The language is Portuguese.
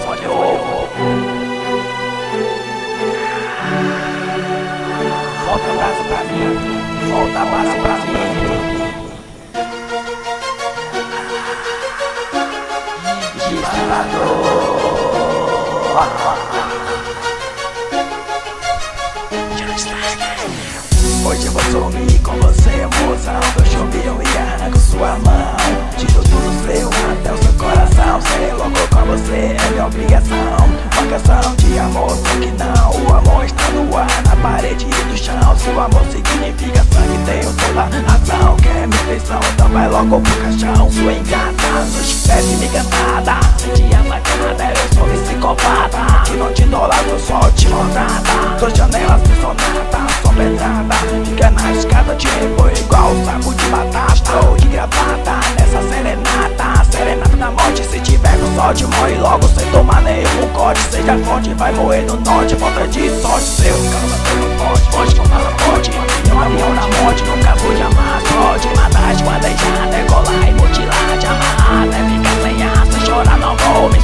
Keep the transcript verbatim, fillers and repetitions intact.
molhou. Volta a base pra mim, volta a base pra mim. Disparador. Hoje eu vou sumir com você, mozão. Do chumbinho e arranco sua mão. Tiro tudo seu até o seu coração. Ser louco com você é minha obrigação. Uma canção de amor, só que não. O amor está no ar, na parede e no chão. Se o amor significa sangue, tenho toda razão. Quer minha atenção, então vai logo pro caixão. Sua engata, no chifre me encantada. Sente a facada, eu sou psicopata. Que não te dou lá, eu só te maltrata. Sou janela sem sonata, sou pedrada. Fica na escada, te repõe igual saco de batata. Estou de gravata nessa serenata. Serenata da morte, se tiver com sorte, morre logo sem tomar nenhum corte. Seja forte, vai morrer no norte. Falta de sorte, seu calma pelo forte. Hoje com passaporte, meu avião na morte. Nunca vou de amar sorte. Matar, esquadrejar, decolar e mutilar. De amarrar, até ficar sem ar. Sem chorar não vou me